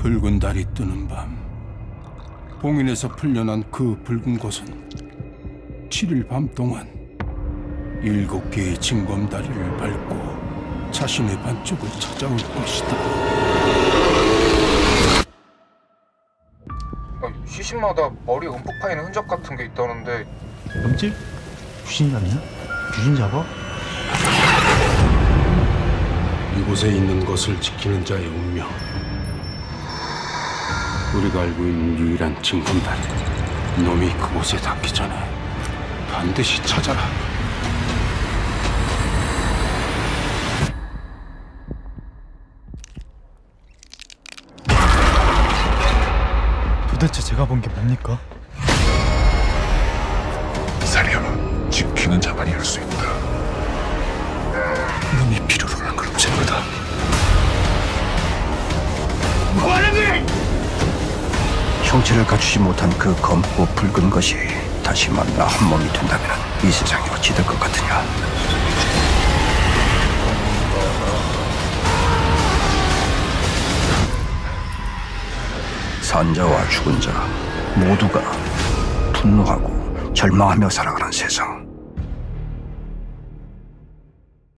붉은 달이 뜨는 밤, 봉인에서 풀려난 그 붉은 것은 7일 밤 동안 7개의 징검다리를 밟고 자신의 반쪽을 찾아올 것이다. 시신마다 머리에 움푹 파이는 흔적 같은 게 있다는데. 염질? 귀신 잡냐? 귀신 잡아? 이곳에 있는 것을 지키는 자의 운명, 우리가 알고 있는 유일한 징검다리, 놈이 그곳에 닿기 전에 반드시 찾아라. 도대체 제가 본 게 뭡니까? 사령은 지키는 자만이 할 수 있다. 놈이 필요로 하는 건 전부다. 뭐하는 형체를 갖추지 못한 그 검고 붉은 것이 다시 만나 한 몸이 된다면 이 세상이 어찌 될 것 같으냐? 산 자와 죽은 자 모두가 분노하고 절망하며 살아가는 세상.